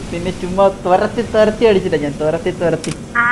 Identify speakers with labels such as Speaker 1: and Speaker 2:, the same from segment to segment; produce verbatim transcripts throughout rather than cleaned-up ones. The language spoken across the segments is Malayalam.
Speaker 1: പിന്നെ ചുമ്മാ തുരത്തി തുരത്തി അടിച്ചില്ല ഞാൻ തുരത്തി തുരത്തി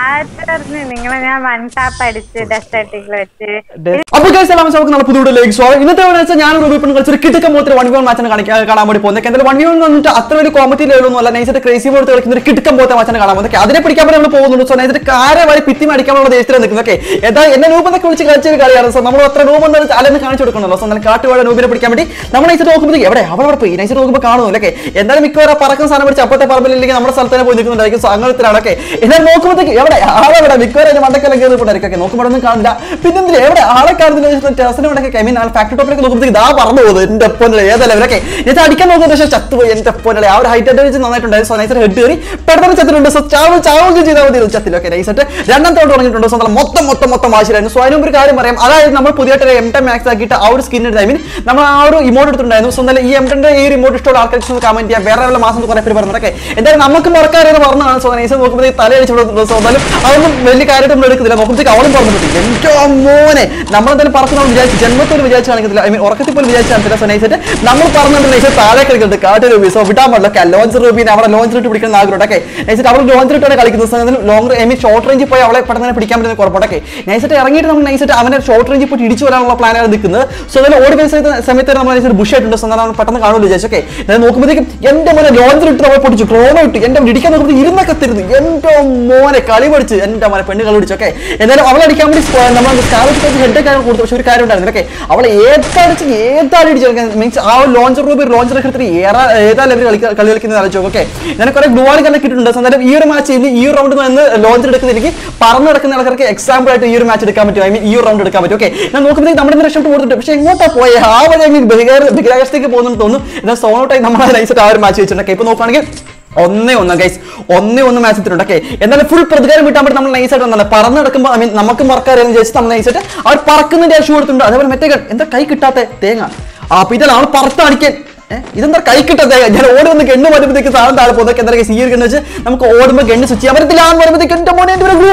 Speaker 2: നിങ്ങളെ ഞാൻ വൺ ടാപ്പ് അടിച്ച് ഡെസേർട്ടിൽ വെച്ച്.
Speaker 3: അപ്പോൾ ഗൈസ് എല്ലാം നമുക്ക് നല്ല പുതിയ സ്വാഗതം. ഇന്നത്തെ വെച്ചാൽ ഞാൻ റൂബിപ്പൻ കളിച്ചൊരു കിടക്ക മോത്തിൽ വൺ വി വൺ മാച്ചാണ് കാണാൻ വേണ്ടി പോകുന്നത്. എന്തായാലും വൺ വി വൺ വന്നിട്ട് അത്ര വലിയ കോമ്പറ്റീവ് ലെവലൊന്നും അല്ല. നൈസായിട്ട് ക്രേസി ബോർഡ് കളിക്കുന്ന ഒരു കിടക്കം പോലത്തെ മാച്ചാണ് കാണാൻ പോകുന്നത്. അതിനെ പിടിക്കാൻ വേണ്ടി നമ്മൾ പോകുന്നുണ്ട്. സോ നൈസായിട്ട് കാര്യമായി പിത്തി അടിക്കാനുള്ള ദേശത്തിൽ നിൽക്കുന്നത്. ഓക്കെ എന്താ എന്നെ നൂബ് എന്നൊക്കെ വിളിച്ച് കളിച്ച ഒരു കളിയാണ്. സോ നമ്മൾ അത്ര നൂബ് എന്ന് അല്ലെന്ന് കാണിച്ചു കൊടുക്കണമല്ലോ. സോ എന്നാൽ കാട്ടുവാഴ നൂബിനെ പിടിക്കാൻ വേണ്ടി നമ്മൾ നൈസായിട്ട് നോക്കുമ്പോൾ എവിടെ അവിടെ പോയി നൈസായിട്ട് നോക്കുമ്പോൾ കാണുമല്ലോ. ഓക്കെ എന്തായാലും മിക്കവാറും പറക്കുന്ന സാധനം പിടിച്ച് അപ്പത്തെ പറമ്പില്ലെങ്കിൽ നമ്മുടെ സ്ഥലത്ത് തന്നെ പോയി നിൽക്കുന്നുണ്ടായിരിക്കും. സോ അങ്ങനത്തിലാണ്. ഓക്കെ എന്നാൽ നോക്കുമ്പോഴത്തേക്ക് എവിടെ ആളെ ഇവിടെ മിക്കവാറും മണ്ടക്കെല്ലാം കയറിപ്പോണ്ടായിരിക്കും. നോക്കുമ്പോൾ ഒന്നും കാണില്ല. പിന്നെ എന്തിനാ എവിടെ ആളെ കാണുന്നില്ല. ടെറസിന് വേണ്ടൊക്കെ ഐ മീൻ ഫാക്ടറി ടോപ്പിലേക്ക് നോക്കുമ്പോഴത്തേക്ക് ഇതാ പറഞ്ഞു പോകുന്നത്. എന്റെ ഒപ്പനല്ലേ ഏതാ ലെവലൊക്കെ ഇത് അടിക്കാൻ നോക്കുന്ന പക്ഷേ ചത്തുപോയി. എന്റെ ഒപ്പനല്ലേ ആ ഒരു ഹൈറ്റ് അഡ്വാൻസ് നന്നായിട്ടുണ്ടായിരുന്നു. സോ നൈസായിട്ട് ഹെഡ് കയറി പെട്ടെന്ന് ചത്തിട്ടുണ്ട്. സോ ചാവ് ചാവുകയും ചെയ്താൽ മതി ചത്തില്ല. ഓക്കെ നൈസായിട്ട് രണ്ടാമത്തെ തുടങ്ങിയിട്ടുണ്ട്. സോ മൊത്തം മൊത്തം മൊത്തം വാശിലായിരുന്നു. സോ അതിന് ഒരു കാര്യം പറയാം. അതായത് നമ്മൾ പുതിയതായിട്ട് എം ടെൻ മാക്സ് ആക്കിയിട്ട് ആ ഒരു സ്കിൻ എടുത്ത് ഐ മീൻ നമ്മൾ ആ ഒരു ഇമോട്ട് എടുത്തിട്ടുണ്ടായിരുന്നു. സോ എന്തായാലും ഈ എം ടെന്റെ ഈ ഒരു ഇമോട്ട് ഇഷ്ടമുള്ള ആൾക്കാർക്ക് കമന്റ് ചെയ്യാം. വേറെ വല്ല മാസം കുറെ പേര് പറഞ്ഞതൊക്കെ എന്തായാലും നമുക്ക് മറക്കാരെന്ന് പറഞ്ഞതാണ്. സോ നൈസ് നോക്കുമ്പോഴത്തേക്ക് തല അടിച്ചിട്ടുണ്ട്. സോ എന്തായാലും അതൊന്നും വലിയ കാര്യമായിട്ട് നമ്മൾ എടുക്കുന്നില്ല. നോക്കുമ്പോഴത്തേക്ക് അവളും പറഞ്ഞിട്ടുണ്ട് എന്റെ മോനെ നമ്മളെന്തായാലും പറക്കുന്ന വിചാരിച്ചു ജന്മത്തിൽ വിചാരിച്ചു കാണിക്കത്തില്ല. ഐ മീൻ ഉറക്കത്തിൽ പോലും വിചാരിച്ചു കാണിക്കില്ല. സോ നൈസായിട്ട് നമ്മൾ പറഞ്ഞിട്ട് നൈസായിട്ട് താഴെ കളിക്കുന്നുണ്ട് കാട്ട് രൂപി. സോ വിടാൻ പാടില്ല ലോഞ്ച് രൂപീനെ അവിടെ ലോഞ്ച് ഇട്ട് പിടിക്കുന്ന ആഗ്രഹം. ഓക്കെ നൈസായിട്ട് അവൾ ലോഞ്ച് ഇട്ടാണ് കളിക്കുന്നത്. ലോങ് ഐ മീൻ ഷോർട്ട് റേഞ്ചിൽ പോയി അവളെ പെട്ടെന്ന് പിടിക്കാൻ പറ്റുന്ന കുഴപ്പമൊക്കെ നൈസായിട്ട് ഇറങ്ങിയിട്ട് നമ്മൾ നൈസായിട്ട് അവനെ ഷോർട്ട് റേഞ്ചിൽ പോയി ഇടിച്ചു വരാനുള്ള പ്ലാനാണ് നിൽക്കുന്നത്. സോ അതിൽ ഓടി വരുന്ന സമയത്ത് നമ്മൾ നൈസായിട്ട് ബുഷ് ആയിട്ടുണ്ട്. സോ നമ്മൾ പെട്ടെന്ന് കാണുമല്ലോ വിചാരിച്ചു. ഓക്കെ ഞാൻ നോക്കുമ്പോഴത്തേക്കും എന്റെ മോനെ ലോഞ്ചർ ഇട്ട് നമ്മൾ പൊട്ടിച്ചു ക്രോണോ ഇട്ട് എന്റെ ഇടിക്കാൻ നോക്കുമ്പോൾ ഇരുന്നൊക്കെ തരുന്നു. എന്റെ മോനെ കളി പഠിച്ച് എന്റെ മോനെ പെണ്ണ് കളി പിടിച്ചു. ഓക്കെ എന്നാലും അവളെ അടിക്കാൻ വേണ്ടി നമ്മൾ ഹെഡൊക്കെ കൊടുത്തു. പക്ഷെ ഒരു കാര്യം ഉണ്ടായിരുന്നു. ഓക്കെ അവളെ ഏതടിച്ച് ഏതാടി അടിച്ചു മീൻസ് ആ ഒരു ലോഞ്ചർ റൂബി ലോഞ്ചർ എടുത്തിട്ട് ഏറെ ഏതാ ലെവൽ കളി കളി കളിക്കുന്നത് ആലോചിച്ചു. ഓക്കെ ഞാൻ കുറെ ഗ്ലോവാൾ കണ്ട കിട്ടിയിട്ടുണ്ട്. എന്നാലും ഈ ഒരു മാച്ച് ഇനി ഈ ഒരു റൗണ്ടിൽ നിന്ന് ലോഞ്ചർ എടുക്കുന്ന എനിക്ക് പറന്ന് നടക്കുന്ന ആൾക്കാർക്ക് എക്സാമ്പിൾ ആയിട്ട് ഈ ഒരു മാച്ച് എടുക്കാൻ പറ്റും. ഐ മീൻ ഈ ഒരു റൗണ്ട് എടുക്കാൻ പറ്റും. ഓക്കെ ഞാൻ നോക്കുമ്പോഴത്തേക്ക് നമ്മുടെ രക്ഷപ്പെട്ട് കൊടുത്തിട്ട് പക്ഷെ എങ്ങോട്ടാ പോയത് ആ വഴി ബഹിരാകാശത്തേക്ക് പോകുന്നു തോന്നുന്നു. എന്നാൽ സോണോട്ടായി നമ്മളെ നൈസായിട്ട് ആ ഒരു മാച്ച് വെച്ചിട്ടുണ്ട്. ഇപ്പൊ നോക്കുകയാണെങ്കിൽ ഒന്നേ ഒന്ന് ഗൈസ് ഒന്നേ ഒന്ന് മാച്ച് എത്തിയിട്ടുണ്ട്. ഓക്കെ എന്നാലും ഫുൾ പ്രതികാരം വിട്ടാൻ പറ്റും. നമ്മൾ നൈസായിട്ട് വന്നത് പറന്ന് നടക്കുമ്പോൾ ഐ മീൻ നമുക്ക് മറക്കാരെന്ന് വിചാരിച്ച് നമ്മൾ നൈസായിട്ട് അവർ പറക്കുന്നതിന്റെ ഷൂ എടുത്തിട്ടുണ്ട്. അതേപോലെ മറ്റേ എന്താ കൈ കിട്ടാത്ത തേങ്ങ ആ പിന്നെ നമ്മൾ പറത്തടിക്കാൻ ഇതെന്താ കൈ കിട്ടാത്ത ഞാൻ ഓടി വന്ന് ഗണ്ണ് വരുമ്പോഴത്തേക്ക് സാധനം താഴെ പോകുന്നതൊക്കെ എന്താ ഈ ഒരു ഗണ്ണ് വെച്ച് നമുക്ക് ഓടുമ്പോൾ ഗണ്ണ് സ്വിച്ച് ചെയ്യാൻ പറ്റത്തില്ല. ആ വരുമ്പോഴത്തേക്ക് എന്റെ മോനെ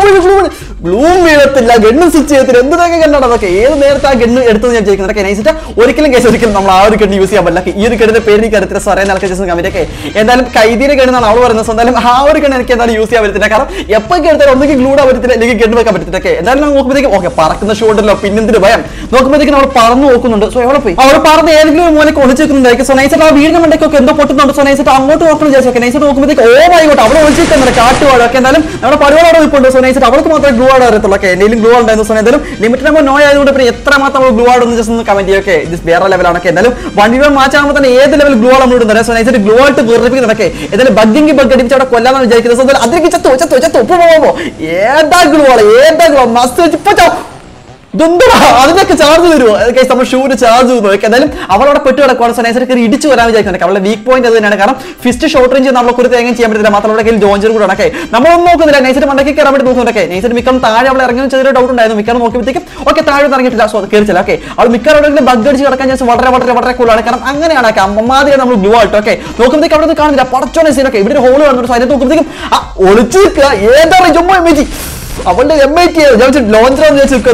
Speaker 3: ഗ്ലൂം വീഴത്തില്ല ഗണ്ണ് സ്വിച്ച് ചെയ്യത്തില്ല. എന്തൊക്കെ ഗണ്ണാണ് അതൊക്കെ ഏത് നേരത്തെ ആ ഗണ്ണ് എടുത്തെന്ന് ഞാൻ ചോദിക്കുന്നത്. ഓക്കെ നൈസിട്ട് ഒരിക്കലും കേസ് ഒരിക്കലും നമ്മൾ ആ ഒരു ഗണ്ണ് യൂസ് ചെയ്യാൻ പറ്റില്ല. ഈ ഒരു ഗണ്ണിന്റെ പേര് എനിക്ക് അറിയത്തില്ല. സാറേ നടക്കുക ജസ്റ്റ് കമന്റ്. ഒക്കെ എന്തായാലും കൈതീരെ ഗണ്ണെന്നാണ് അവൾ പറയുന്നത്. എന്തായാലും ആ ഒരു ഗണ്ണ് എനിക്ക് എന്തായാലും യൂസ് ചെയ്യാൻ പറ്റത്തില്ല. കാരണം എപ്പോഴൊക്കെ എടുത്താലും ഒന്നെങ്കിൽ ഗ്ലൂടാൻ പറ്റത്തില്ല അല്ലെങ്കിൽ ഗണ്ണ് വെക്കാൻ പറ്റത്തില്ല. ഒക്കെ എന്തായാലും നമ്മൾ നോക്കുമ്പോഴത്തേക്കും ഓക്കെ പറക്കുന്ന ഷോ ഉണ്ടല്ലോ പിന്നെന്തിന് ഭയം നോക്കുമ്പോഴത്തേക്കും നമ്മൾ പറന്ന് നോക്കുന്നുണ്ട്. സോ എവിടെ പോയി അവൾ പറന്ന് ഏതെങ്കിലും ഒരു മോനെ ഒളിച്ചു വെക്കുന്നുണ്ടായിരിക്കും. സോ നൈസായിട്ട് ആ വീടിന് മണ്ടയ്ക്കൊക്കെ എന്തോ പൊട്ടുന്നുണ്ട്. സോ നൈസായിട്ട് അങ്ങോട്ട് നോക്കണം വിചാരിച്ചു. നൈസായിട്ട് നോക്കുമ്പോഴത്തേക്ക് ഓ ആയിക്കോട്ടെ അവിടെ ഒളിച്ചിരിക്കുന്നുണ്ട് കാട്ടുവാട്. ഒക്കെ എന്തായാലും നമ്മുടെ പരിപാടി നിൽപ്പുണ്ട്. സോ നൈസായിട്ട് അവൾക്ക് മാത്രമേ ഗ്ലൂ ആഡ് അറിയത്തുള്ളൂ. ഒക്കെ എന്തെങ്കിലും ഗ്ലൂ ഉണ്ടായിരുന്നു. സോ എന്തായാലും ലിമിറ്റഡ് നമ്പർ നോ ആയതുകൊണ്ട് പിന്നെ എത്ര മാത്രം ഗ്ലൂ ആഡ് ഒന്ന് ജസ്റ്റ് ഒന്ന് കമന്റ് ചെയ്യുക. ഓക്കെ ഇത് വേറെ ലെവലാണ്. ഒക്കെ എന്തായാലും വൺ വി വൺ മാച്ച് ആകുമ്പോൾ തന്നെ ഏത് ലെവൽ ഗ്ലൂ നമ്മൾ ഇടുന്നത്. സോ നൈസായിട്ട് ഗ്ലൂ ആയിട്ട് വെറുപ്പിക്കുന്നതൊക്കെ എന്തായാലും ബഗ്ഗിങ് ബഗ് അടിച്ച് അവിടെ കൊല്ലാന്നാണ് വിചാരിക്കുന്നത്. സോ എന്തായാലും അതിലേക്ക് ചത്തോ ചത്തോ ചത്തോ ഉപ്പ് പോകുമ്പോ ഏതാ ഗ്ലൂ ആണ് ഏതാ ഗ്ലൂ മസ്റ്റ് വെച്ച് ഇപ്പൊ ഇതെന്താ അതിനൊക്കെ ചാർജ് തരുമോ നമ്മൾ ഷൂന് ചാർജ് തരുന്നു. എന്തായാലും അവളവിടെ പെട്ട് കിടക്കുവാണ്. സോ നൈസായിട്ട് ഇടിച്ചു വരാൻ വിചാരിക്കുന്നത്. അവളുടെ വീക്ക് പോയിന്റ് അത് തന്നെയാണ്. കാരണം ഫിസ്റ്റ് ഷോർട്ട് റേഞ്ച് നമ്മളെ ഒരു തേങ്ങ ചെയ്യാൻ പറ്റില്ല. മാത്രമല്ല കയ്യിൽ ലോഞ്ചർ കൂടെ ഒക്കെ നമ്മളൊന്നും നോക്കുന്നില്ല. നൈസായിട്ട് മണ്ടയ്ക്ക് കയറാൻ വേണ്ടി നോക്കുന്നുണ്ടൊക്കെ നൈസായിട്ട് മിക്കം താഴെ അവളെ ഇറങ്ങി ചെറിയ ഡൗട്ട് ഉണ്ടായിരുന്നു. മിക്കാറും നോക്കിയപ്പോഴത്തേക്കും ഓക്കെ താഴെ ഇറങ്ങിയിട്ടില്ല. സോ കയറിച്ചില്ല. ഓക്കെ അവൾ മിക്കാറോടെങ്കിലും ബഗ് അടിച്ച് കിടക്കാൻ ചാൻസ് വളരെ വളരെ വളരെ കൂടുതലാണ്. കാരണം അങ്ങനെയാണ് ഒക്കെ അമ്മമാതിരി നമ്മൾ ഗ്ലൂ ആയിട്ട്. ഓക്കെ നോക്കുമ്പോഴത്തേക്ക് അവിടെ കാണില്ല പടച്ചോനെ സീനൊക്കെ ഇവിടെ ഒരു ഹോള് കാണുന്നു. സോ അതിനകത്ത് നോക്കുമ്പോഴത്തേക്കും ആ ഒളിച്ചു നിൽക്കുക ഏതാണ് ജമ്മു എം ജി അവളുടെ എം ഐ ടി ലോഞ്ചർ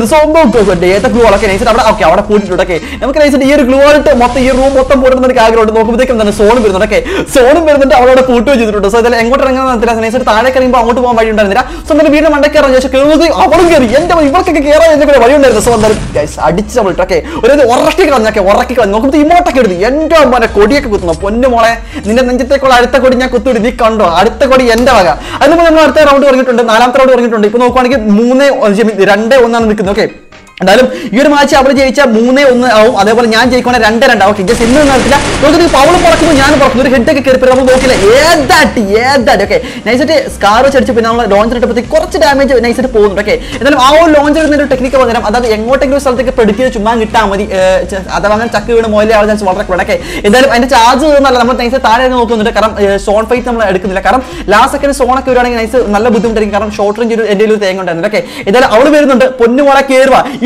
Speaker 3: ഏതൊക്കെ ഗ്ലൂ ഒക്കെ നൈസായിട്ട് അവിടെ ഓക്കെ അവിടെ പൂട്ടിട്ടൊക്കെ നമുക്ക് നൈസായിട്ട് ഈ ഒരു ഗ്ലൂ ആയിട്ട് മൊത്തം ഈ റൂം മൊത്തം പൂട്ടുന്ന എനിക്ക് ആഗ്രഹമുണ്ട്. നോക്കുമ്പോഴത്തേക്കും എന്താണ് സോണും വരുന്നുണ്ടൊക്കെ സോണും വരുന്നുണ്ട് അവളോട് പൂട്ടുകയും ചെയ്തിട്ടുണ്ട്. സോ അതിൽ എങ്ങോട്ട് ഇറങ്ങുന്ന നൈസായിട്ട് താഴെ കഴിയുമ്പോൾ അങ്ങോട്ട് പോകാൻ വഴി ഉണ്ടായിരുന്നില്ല. സോ എന്തായാലും വീടിന് മണ്ടയ്ക്ക് ഇറങ്ങി ശേഷം കയറുന്നത് അവളും കയറി എന്റെ ഇവർക്കൊക്കെ കയറാൻ എന്നെ കൂടെ വഴി ഉണ്ടായിരുന്നു. സോ എന്തായാലും അടിച്ച് അവളിട്ട് ഓക്കെ ഒരു ഉറക്കി കളഞ്ഞൊക്കെ ഉറക്കി കളഞ്ഞു നോക്കുമ്പോൾ ഇമോട്ടൊക്കെ എടുത്ത് എന്റെ അമ്മനെ കൊടിയൊക്കെ കുത്തുന്നു. പൊന്നു മോളെ നിന്റെ നെഞ്ചത്തേക്കുള്ള അടുത്ത കൊടി ഞാൻ കുത്തുവിടി നീ കണ്ടോ അടുത്ത കൊടി എന്റെ വക. അതിന് നമ്മൾ അടുത്ത റൗണ്ട് ഇറങ്ങിയിട്ടുണ്ട്. നാലാമത്തെ റൗണ്ട് ഇറങ്ങിയിട്ടുണ്ട്. ഇപ്പൊ നോക്കുവാണെങ്കിൽ മൂന്ന് രണ്ടേ ഒന്നാണ് നിൽക്കുന്നത്. ഓക്കെ എന്തായാലും ഈ ഒരു മാച്ച് അവൾ ജയിച്ചാൽ മൂന്നേ ഒന്ന് ആവും. അതേപോലെ ഞാൻ ജയിക്കുകയാണെങ്കിൽ രണ്ട് രണ്ടാവും. ഓക്കെ ജസ്റ്റ് ഇന്ന് നടത്തില്ല നോക്കി പവള് പറക്കുന്നു ഞാൻ പറക്കുന്നു ഒരു ഹെഡൊക്കെ കയറി നമ്മൾ നോക്കില്ല ഏതാട്ടി ഏതാട്ടി. ഓക്കെ നൈസായിട്ട് സ്കാർ വെച്ചടിച്ച് പിന്നെ നമ്മൾ ലോഞ്ചർ ഇട്ടപ്പോഴത്തേക്ക് കുറച്ച് ഡാമേജ് നൈസായിട്ട് പോകുന്നുണ്ട്. ഓക്കെ എന്തായാലും ആ ഒരു ലോഞ്ചർ ഇടുന്ന ഒരു ടെക്നിക്ക് പകരം അതായത് എങ്ങോട്ടെങ്കിലും സ്ഥലത്തേക്ക് പെടുക്കിയത് ചുമ്മാ കിട്ടാൽ മതി. അഥവാ അങ്ങനെ ചക്ക് വീണ് മോലെ ആൾ ചാൻസ് വളരെ കൂടുതൽ. ഓക്കെ എന്തായാലും അതിന്റെ ചാർജ് തീർന്നല്ല നമ്മൾ നൈസ് താഴെ നോക്കുന്നുണ്ട്. കാരണം സോൺ ഫൈറ്റ് നമ്മൾ എടുക്കുന്നില്ല. കാരണം ലാസ്റ്റ് സെക്കൻഡ് സോണൊക്കെ വരുവാണെങ്കിൽ നൈസ് നല്ല ബുദ്ധിമുട്ടായിരിക്കും. കാരണം ഷോർട്ട് റേഞ്ച് ഒരു എൻ്റെ ഒരു തേങ്ങ ഉണ്ടായിരുന്നു. ഓക്കെ എന്തായാലും അവൾ വരുന്നുണ്ട് പൊന്നു മോളെ കയറുക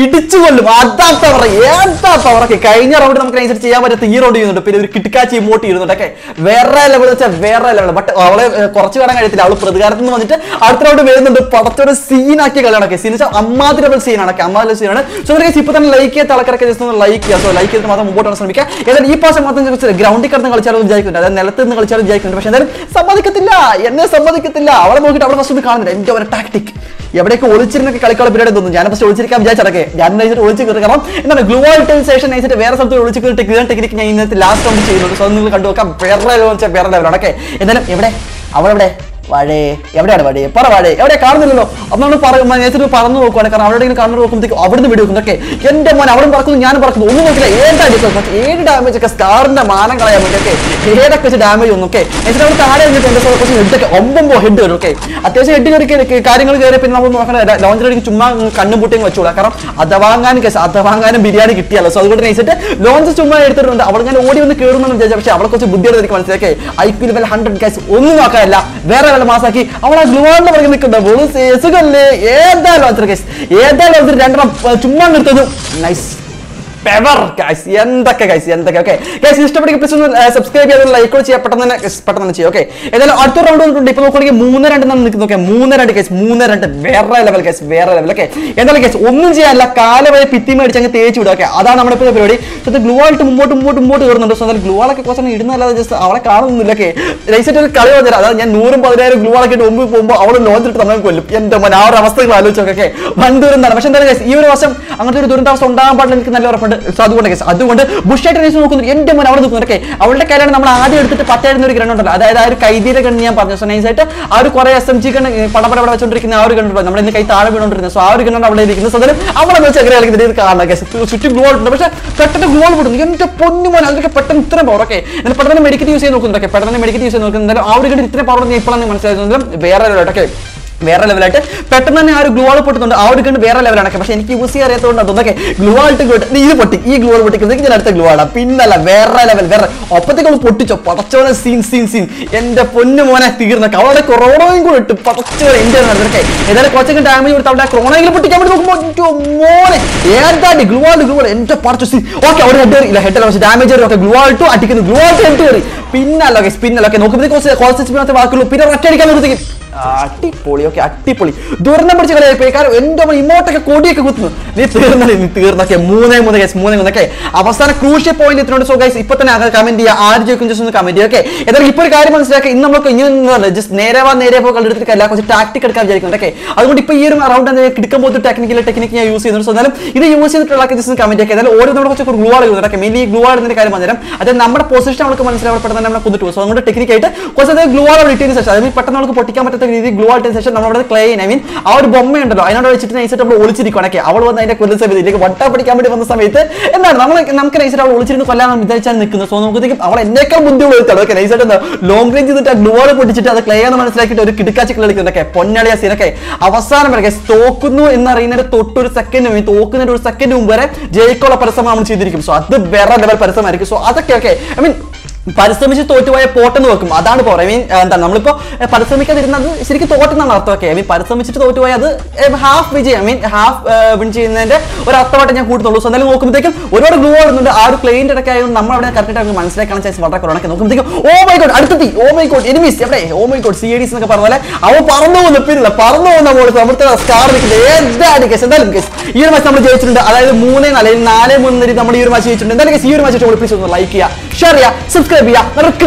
Speaker 3: ഇടിച്ചു കൊല്ലും. അതാ പവർ, ഏതാ പവർ. ഓക്കെ, കഴിഞ്ഞ റൗണ്ട് നമുക്ക് നൈസായിട്ട് ചെയ്യാൻ പറ്റാത്ത ഈ റൗണ്ട് ചെയ്യുന്നുണ്ട്. പിന്നെ ഒരു കിട്ടിക്കാച്ചി ഇമോട്ട് ചെയ്യുന്നുണ്ട്. ഓക്കെ, വേറെ ലെവൽ വെച്ചാൽ വേറെ ലെവൽ. ബട്ട് അവളെ കുറച്ച് കാണാൻ കഴിയത്തില്ല. അവള് പ്രതികാരത്തിൽ നിന്ന് വന്നിട്ട് അടുത്ത റൗണ്ട് വരുന്നുണ്ട്. പടത്തോടെ സീനാക്കിയ കളിയാണ്. ഓക്കെ, സീൻ അമ്മാതിരി ലെവൽ സീനാണ്. ഓക്കെ, അമ്മാതിരി സീനാണ്. സോ ഇപ്പൊ തന്നെ ലൈക്ക് ചെയ്യാത്ത ആൾക്കാരൊക്കെ ജസ്റ്റ് ഒന്ന് ലൈക്ക് ചെയ്യുക. സോ ലൈക്ക് ചെയ്തിട്ട് മാത്രം മുമ്പോട്ട് ശ്രമിക്കുക. ഏതായാലും ഈ പാസം മാത്രം ഗ്രൗണ്ടിൽ കിടന്ന് കളിച്ചാലും വിചാരിക്കുന്നുണ്ട്, അതായത് നിലത്ത് നിന്ന് കളിച്ചാലും വിചാരിക്കുന്നുണ്ട്. പക്ഷെ എന്തായാലും സമ്മതിക്കത്തില്ല, എന്നെ സമ്മതിക്കത്തില്ല. അവളെ നോക്കിയിട്ട് അവിടെ ഫസ്റ്റ് കാണുന്നില്ല. എന്റെ ഒരു ടാക്ടിക് എവിടെയൊക്കെ ഒളിച്ചിരുന്നൊക്കെ കളിക്കാനുള്ള പരിപാടി തോന്നുന്നു. ഞാൻ ഫസ്റ്റ് ഒളിച്ചിരിക്കാൻ വിചാരിച്ചടക്കെ ഞാൻ നൈസിട്ട് ഒളിച്ച് കയറി. കാരണം എന്താണ് ഗ്ലൂ ആയിട്ട് ശേഷം നൈസിട്ട് വേറെ സ്ഥലത്ത് ഒളിച്ച് കയറി ടെക്നിക്ക് ഞാൻ ഇന്നത്തെ ലാസ്റ്റ് റൗണ്ട് ചെയ്യുന്നുണ്ട്. സോ നിങ്ങൾ കണ്ടുവെക്കാം. വേറെ ലെവൽ വെച്ചാൽ വേറെ ലെവലാണ്. ഓക്കെ, എന്തായാലും എവിടെ അവളെവിടെ വഴേ എവിടെയാണ് വഴി പറ വഴി എവിടെ കാണുന്നില്ലല്ലോ. അപ്പൊ നമ്മൾ നേരത്തെ പറന്നു നോക്കുവാണ്. കാരണം അവിടെ കാണുന്ന നോക്കുമ്പോഴത്തേക്ക് അവിടുന്ന് വെടി വെക്കും. ഓക്കെ, എന്റെ മോൻ അവിടെ പറക്കുന്നു, ഞാൻ പറക്കുന്നു. ഒന്നും നോക്കില്ല. ഏതാ ഏഴ് ഡാമേജ് ഒക്കെ സ്കാറിന്റെ മാനം കളയാൻ വേണ്ടി. ഓക്കെ, ഏതൊക്കെ വെച്ച് ഡാമേജ് ഒന്നും. ഓക്കെ, എന്നിട്ട് അവിടെ താഴെ വന്നിട്ട് എന്റെ കുറച്ച് ഹെഡൊക്കെ ഒമ്പോ ഹെഡ് വരും. ഓക്കെ, അത്യാവശ്യം ഹെഡ് കയറി കാര്യങ്ങൾ കയറി പിന്നെ നമ്മൾ നോക്കണം. ലോഞ്ചിലേക്ക് ചുമ്മാ കണ്ണും പൂട്ടിയും വെച്ചോളാം. കാരണം അതവാങ്ങാനും കേസ് അതവാങ്ങാനും ബിരിയാണി കിട്ടിയല്ലോ. സോ അതുകൊണ്ട് നയിച്ചിട്ട് ലോഞ്ച് ചുമ്മാ എടുത്തിട്ടുണ്ട്. അവിടെ ഞാൻ ഓടി വന്ന് കയറുമെന്ന് വിചാരിച്ചു. പക്ഷെ അവളെ കുറച്ച് ബുദ്ധിയോടെ എനിക്ക് മനസ്സിലാക്കി. I Q level hundred case ഒന്നും നോക്കാനില്ല. വേറെ മാസാക്കി അവളെ ഗ്ലൂവാളിന്റെ പുറകെ നിൽക്കുന്നുണ്ട്. സുഖല്ലേ ഏതായാലും അത്ര കേസ് ഏതായാലും രണ്ടെണ്ണം ചുമ്മാ നിർത്തുന്നു. നൈസ് പെവർ ഗൈസ്. എന്തൊക്കെ ഗൈസ് എന്തൊക്കെ. ഓക്കെ ഗൈസ്, ഇഷ്ടപ്പെട്ടെങ്കിൽ പ്ലീസ് ഒന്ന് സബ്സ്ക്രൈബ് ചെയ്ത് ലൈക്ക് ചെയ്യാം. പെട്ടെന്ന് തന്നെ പെട്ടെന്ന് തന്നെ ചെയ്യും. ഓക്കെ, ഏതായാലും അടുത്ത റൗണ്ട് വന്നിട്ടുണ്ട്. ഇപ്പൊ നോക്കുകയാണെങ്കിൽ മൂന്ന് രണ്ട് നമ്മൾ നിൽക്കുന്നു. ഓക്കെ, മൂന്ന് രണ്ട് കേസ് മൂന്ന് രണ്ട് വേറെ ലെവൽ കേസ് വേറെ ലെവൽ. ഓക്കെ, എന്തായാലും കേസ് ഒന്നും ചെയ്യാനില്ല. കാല വരെ ഭിത്തി മേടിച്ച് അങ്ങ് തേച്ച് വിടുക. ഓക്കെ, അതാണ് നമ്മുടെ ഇപ്പോൾ പരിപാടി. സോ ഗ്ലൂ ആയിട്ട് മുമ്പോട്ട് മുമ്പോട്ട് മുമ്പോട്ട് കയറുന്നുണ്ട്. സോ ഗ്ലൂ ആളൊക്കെ കുറച്ച് ഇടുന്നല്ലാതെ ജസ്റ്റ് അവളെ കാണുന്നില്ല. ഓക്കെ, റൈസായിട്ട് ഒരു കളി വന്നില്ല. അതായത് ഞാൻ നൂറും പതിനായിരം ഗ്ലൂ ആളൊക്കെ ഇട്ട് മുമ്പ് പോകുമ്പോൾ അവൾ ലോഞ്ചിട്ട് നമ്മളെ കൊല്ലും. എന്റെ മോൻ ആ ഒരു അവസ്ഥകൾ ആലോചിച്ചൊക്കെ വൻ ദുരന്താണ്. പക്ഷെ എന്തായാലും കേസ് ഈ ഒരു വർഷം അങ്ങനത്തെ ഒരു ദുരന്താവസ്ഥ ഉണ്ടാകാൻ പാടില്ല എനിക്ക് നല്ല ഉറപ്പുണ്ട്. സോ അതുകൊണ്ട് കേസ് അതുകൊണ്ട് ബുഷായിട്ട് നൈസ് നോക്കുന്നു. എന്റെ മോൻ അവിടെ നിൽക്കുന്നു. ഓക്കെ, അവളുടെ കയ്യിലാണ് നമ്മൾ ആദ്യം എടുത്തിട്ട് പത്തായിരുന്ന ഒരു ഗണ്ണുണ്ടല്ലോ, അതായത് ആ ഒരു കൈതീരെ ഗണ്ണ് ഞാൻ പറഞ്ഞു. സോ നൈസായിട്ട് ആ ഒരു കുറെ എസ് എം ജി ഗണ്ണ് പടപട വെച്ചോണ്ടിരിക്കുന്ന ആ ഒരു ഗണ്ണുണ്ടല്ലോ, നമ്മൾ ഇന്ന് കൈ താഴെ വീണോണ്ടിരുന്നത്. സോ ആ ഒരു ഗണ്ണാണ് അവിടെ ഇരിക്കുന്നത്. സോ അതിലും അവളെ വെച്ച് എങ്ങനെ കളിക്കുന്നത് ഇത് കാണാം. കേസ് ചുറ്റും ഗ്ലൂ ഉണ്ട്. പക്ഷെ പെട്ടെന്ന് ഗ്ലൂ വിടുന്നു. എന്റെ പൊന്നു മോൻ അതൊക്കെ പെട്ടെന്ന് ഇത്രയും പവർ. ഓക്കെ, എന്നാൽ പെട്ടെന്ന് മെഡിക്കറ്റ് യൂസ് ചെയ്ത് നോക്കുന്നുണ്ട്. പെട്ടെന്ന് മെഡിക്കറ്റ് യൂസ് ചെയ്ത് നോക്കുന്നത് ആ ഒരു ഗണ്ണ് ഇത്രയും പവർ ഇപ്പോഴാണ് മനസ്സിലാക്കുന്നത്. വേറെ ലെവലായിട്ടൊക്കെ വേറെ ലെവലായിട്ട് പെട്ടെന്ന് തന്നെ ആ ഒരു ഗ്ലൂ ആൾ പൊട്ടുന്നുണ്ട്. ആ ഒരു ഗണ്ണ് വേറെ ലെവലാണ്. പക്ഷെ എനിക്ക് യൂസ് ചെയ്യാൻ അറിയാത്തതുകൊണ്ട് അതൊക്കെ ഗ്ലൂ ആയിട്ട് ഇത് പൊട്ടി ഈ ഗ്ലൂ ആൾ പൊട്ടിക്കുന്നത് ഞാൻ അടുത്ത ഗ്ലൂ ആളാണ്. പിന്നല്ല വേറെ ലെവൽ വേറെ ഒപ്പത്തേക്ക് പൊട്ടിച്ചോ പടച്ചോനെ സീൻ സീൻ സീൻ എന്റെ പൊന്നു മോനെ തീർന്നൊക്കെ അവളുടെ കൊറോണയും കൂടെ ഇട്ട് പടച്ചോനെ എന്റെ നടന്നൊക്കെ. ഏതായാലും കുറച്ചൊക്കെ ഡാമേജ് കൊടുത്ത് അവിടെ കൊറോണയിൽ പൊട്ടിക്കാൻ വേണ്ടി നോക്കുമ്പോൾ മോനെ ഏതാണ്ട് ഗ്ലൂ ആൾ ഗ്ലൂ ആൾ എന്റെ പടച്ചു സീൻ. ഓക്കെ, അവിടെ ഹെഡ് ഇല്ല ഹെഡ് പക്ഷേ ഡാമേജ് വരും. ഓക്കെ, ഗ്ലൂ ആൾട്ടും അടിക്കുന്നു. ഗ്ലൂ ആൾട്ട് ഹെഡ് കയറി പിന്നല്ല. ഓക്കെ, സ്പിന്നല്ല. നോക്കുമ്പോഴത്തേക്ക് കുറച്ച് കോൺസെപ്റ്റ് വാക്കുള്ളൂ. പിന്നെ ഒറ്റയടിക്കാൻ നോക്കി അടിപൊളി. ഓക്കെ, അടിപൊളി ദുരന്തം പിടിച്ച കളിയായി. കാരണം എന്റെ ഇമോട്ടൊക്കെ കൊടിയൊക്കെ കുത്തുന്നു. നീ തീർന്നല്ലേ നീ തീർന്നൊക്കെ മൂന്നേ മൂന്ന് കേസ് മൂന്നേ മൂന്നൊക്കെ അവസാന ക്രൂഷ്യൽ പോയിന്റ് എത്തിനോട്. സോ ഗൈസ് ഇപ്പൊ തന്നെ കമന്റ് ചെയ്യുക. ആര് ജയിക്കും ജസ്റ്റ് ഒന്ന് കമന്റ് ചെയ്യുക. ഓക്കെ, ഏതായാലും ഇപ്പൊ ഒരു കാര്യം മനസ്സിലാക്കുക. ഇന്ന് നമുക്ക് ഇങ്ങനെ ജസ്റ്റ് നേരെ വാ നേരെ പോ കളെടുത്തിട്ടല്ല കുറച്ച് ടാക്ടിക് എടുക്കാൻ വിചാരിക്കുന്നുണ്ട്. ഓക്കെ, അതുകൊണ്ട് ഇപ്പൊ ഈ ഒരു റൗണ്ട് കിടക്കുമ്പോൾ ടെക്നിക്കൽ ടെക്നിക്ക് ഞാൻ യൂസ് ചെയ്യുന്നുണ്ട്. സോ എന്നാലും ഇത് യൂസ് ചെയ്തിട്ടുള്ള ജസ്റ്റ് കമന്റ് ചെയ്യുക. ഏതായാലും ഓരോ നമ്മുടെ കുറച്ച് ഗ്ലൂ ആൾ ചെയ്യുന്നുണ്ട്. മെയിൻലി ഗ്ലൂ ആടുന്ന കാര്യം പറഞ്ഞാൽ അതായത് നമ്മുടെ പൊസിഷൻ നമുക്ക് മനസ്സിലാവപ്പെടുന്ന നമ്മളെ കൊണ്ടിട്ട്. സോ അതുകൊണ്ട് ടെക്നിക്കായിട്ട് കുറച്ച് ഗ്ലൂ ആൾ ഇട്ടതിന് ശേഷം അതായത് പെട്ടെന്ന് നമുക്ക് പൊട്ടിക്കാൻ പറ്റാത്ത രീതിയിൽ ഗ്ലൂ ആയിട്ട് നമ്മളവിടെ ക്ലേ ഐ മീൻ ആ ഒരു ബൊമ്മയുണ്ടല്ലോ അതിനോട് വെച്ചിട്ട് നൈസായിട്ട് നമ്മൾ ഒളിച്ചിരിക്കണക്കെ. അവൾ വന്ന് അതിന്റെ കൊല്ലുന്ന സമയത്തേക്ക് വട്ട പിടിക്കാൻ വേണ്ടി വന്ന സമയത്ത് എന്താണ് നമ്മൾ നമുക്ക് നൈസായിട്ട് അവൾ ഒളിച്ചിരുന്ന് കൊല്ലാൻ വിചാരിച്ചാൽ നിൽക്കുന്നത്. സോ നോക്കുമ്പോഴത്തേക്കും അവൾ എന്നേക്കാൾ ബുദ്ധിമുട്ട് എടുത്താണ്. ഓക്കെ, നൈസായിട്ട് എന്താ ലോങ് റേഞ്ച് ചെയ്തിട്ട് ആ ഗ്ലൂ പൊട്ടിച്ചിട്ട് അത് ക്ലേ എന്ന് മനസ്സിലാക്കിയിട്ട് ഒരു കിടക്കാച്ചി കളിക്കുന്നതൊക്കെ പൊന്നളിയ സീനൊക്കെ അവസാനം വരെ തോക്കുന്നു എന്നറിയുന്നതിന്റെ തൊട്ടൊരു സെക്കൻഡ് തോക്കുന്നതിന്റെ ഒരു സെക്കൻഡ് മുമ്പ് വരെ ജയിക്കുള്ള പരിശ്രമം നമ്മൾ ചെയ്തിരിക്കും. സോ അത് വേറെ ലെവൽ പരിശ്രമമായിരിക്കും. സോ അതൊക്കെ ഓക്കെ ഐ മീൻ പരിശ്രമിച്ച് തോറ്റുപോയ പോട്ടെന്ന് വെക്കും. അതാണ് പോർ. ഐ മീൻ എന്താണ് നമ്മളിപ്പോ പരിശ്രമിക്കാതിരുന്നത് ശരിക്കും തോറ്റെന്നാണ് അർത്ഥം. ഓക്കെ, ഐ മീൻ പരിശ്രമിച്ചിട്ട് തോറ്റുപോയ അത് ഹാഫ് വിജയം ഐ മീൻ ഹാഫ് വിൻ ചെയ്യുന്നതിന്റെ ഒരു അർത്ഥമായിട്ട് ഞാൻ കൂട്ടുന്നുള്ളൂ. സോ എന്തായാലും നോക്കുമ്പോഴത്തേക്കും ഒരുപാട് ഗ്ലൂ വരുന്നുണ്ട്. ആ ഒരു പ്ലെയിൻ്റെ ഇടയ്ക്ക് ആയതുകൊണ്ട് നമ്മൾ അവിടെ കറക്റ്റ് നമുക്ക് മനസ്സിലാക്കാൻ ചാൻസ് വളരെ കുറവാണ്. നോക്കുമ്പോഴത്തേക്കും ഓ മൈ ഗോഡ് അടുത്തെത്തി. ഓ മൈ ഗോഡ് എനിമീസ് എവിടെ. ഓ മൈ ഗോഡ് സി എ ഡീസ് എന്നൊക്കെ പറഞ്ഞ പോലെ അവ പറന്നു പോകുന്നു. പിന്നില്ല പറന്നു പോകുന്ന പോലെ അവിടുത്തെ സ്കാർ നിൽക്കുന്നത് ഏതാണ് കേസ്. എന്തായാലും കേസ് ഈ ഒരു മാച്ച് നമ്മൾ ജയിച്ചിട്ടുണ്ട്. അതായത് മൂന്നേ നാല് അല്ലെങ്കിൽ നാല് മൂന്ന് രീതി നമ്മൾ ഈ ഒരു മാച്ച് ജയിച്ചിട്ടുണ്ട്. എന്തായാലും കേസ് ഈ ഒരു മാച്ച് പ്ലീസ് ഒന്ന് ലൈക്ക് ചെയ്യുക, ഷെയർ ചെയ്യുക, സബ്സ്ക്രൈബ് ചെയ്യുക.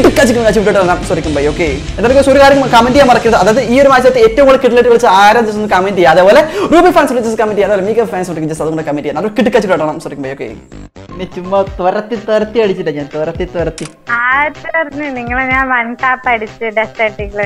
Speaker 3: സോറിക്കും ഓക്കെ, എന്തായാലും ഒരു കാര്യം കമന്റ് ചെയ്യാൻ മറക്കരുത്. അതായത് ഈ ഒരു മാച്ചത്തെ ഏറ്റവും കൂടുതൽ കിട്ടിലേക്ക് വിളിച്ച് ആരും ജസ്റ്റ് കമന്റ് ചെയ്യുക. അതേപോലെ റൂബി ഫാൻസ് വിളിച്ച് കമന്റ് ചെയ്യുക. അതേപോലെ മിക ഫാൻസ് ജസ്റ്റ് അതുകൊണ്ട് കമന്റ് ചെയ്യാം. അത് കിട്ടിക്കച്ചിട്ട് കിട്ടണം. സോറിക്കും ഓക്കെ,
Speaker 1: ചുമ്മാ തുരത്തി തുരത്തി അടിച്ചില്ല ഞാൻ തുരത്തി തുരത്തി
Speaker 2: നിങ്ങളെ ഞാൻ വൺ ടാപ്പ് അടിച്ച് ഡെസേർട്ടിൽ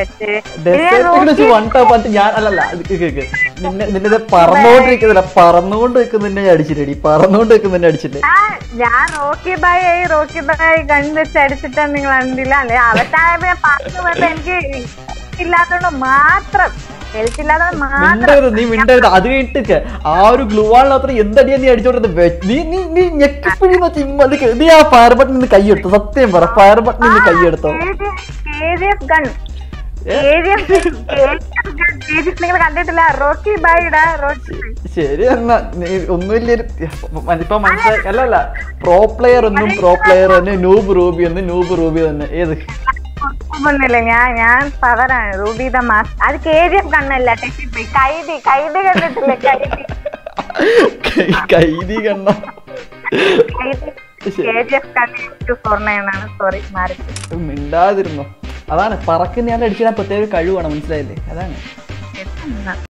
Speaker 1: വെച്ച് വൺ ടാപ്പ് അടിച്ച് ഞാൻ അല്ലല്ല നിന്നെ നിന്നെ പറന്നുകൊണ്ടിരിക്കുന്നില്ല പറന്നുകൊണ്ട് വെക്കുന്ന നിന്നെ അടിച്ചിട്ടടി പറന്നുകൊണ്ട് വെക്കുന്ന നിന്നെ അടിച്ചില്ലേ.
Speaker 2: ഞാൻ റോക്കി ബായ് ആയി റോക്കി ബായ് ഗൺ വെച്ച് അടിച്ചിട്ടാ നിങ്ങൾ കണ്ടില്ല അല്ലെ. അവസാന പറഞ്ഞു എനിക്ക് ഇല്ലാത്തോണ്ട് മാത്രം
Speaker 1: നീ മിണ്ടരുത്. അത് കഴിഞ്ഞിട്ട് ആ ഒരു ഗ്ലൂ വാളിനകത്ത് എന്തടിയാ നീ അടിച്ചോണ്ടത് നീ നീ നീ ഞെക്കിപ്പിഴിന്ന് വെച്ച് നീ ആ ഫയർ ബട്ടൺ നിന്ന് കൈയെടുത്തു. സത്യം പറ ഫയർ ബട്ടൺ നിന്ന് കൈയെടുത്തോ.
Speaker 2: ഗൺ നിങ്ങൾ കണ്ടിട്ടില്ല റോക്കി ബൈയുടെ റോക്കി
Speaker 1: ശരി എന്നാ ഒന്നുമില്ല ഇപ്പൊ മനസ്സിലായി അല്ലല്ല പ്രോ പ്ലെയർ എന്നും പ്രോ പ്ലെയർ തന്നെ നൂബ് റൂബി എന്ന് നൂബ് റൂബി തന്നെ ഏത്
Speaker 2: ഒന്നുമില്ല ഞാൻ ഞാൻ പവറാണ് റൂബി ദ മാസ് അത് കെ ജി എഫ് കണ്ണല്ല കൈതി കൈതി കണ്ടിട്ടില്ലേ കൈതി
Speaker 1: കൈതി കണ്ണ മിണ്ടാതിരുന്നോ അതാണ് പറക്കുന്ന ഞാൻ അടിച്ചിടാൻ പ്രത്യേക കഴിവാണ് മനസ്സിലായില്ലേ അതാണ്